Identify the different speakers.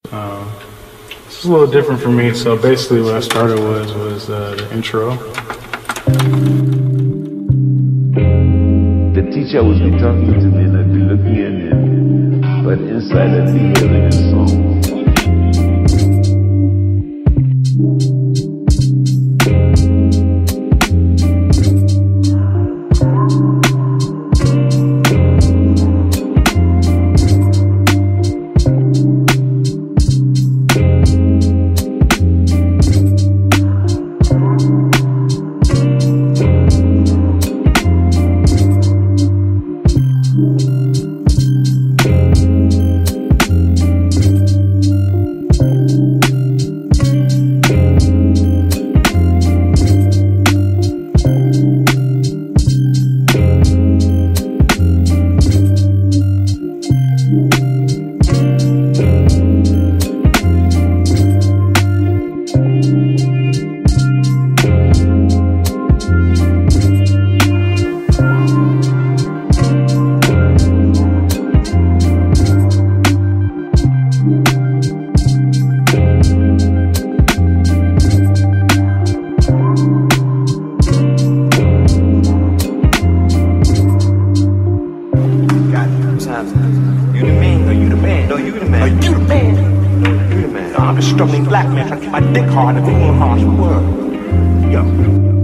Speaker 1: This is a little different for me. So basically what I started was the intro.
Speaker 2: The teacher would be talking to me and I'd be looking at him, but inside I'd be hearing a song.
Speaker 3: You the man, no, you the man, no, you the man, no, you the man, no, you the man. No, I'm a struggling black man trying to keep my dick hard in the harsh world. Yo.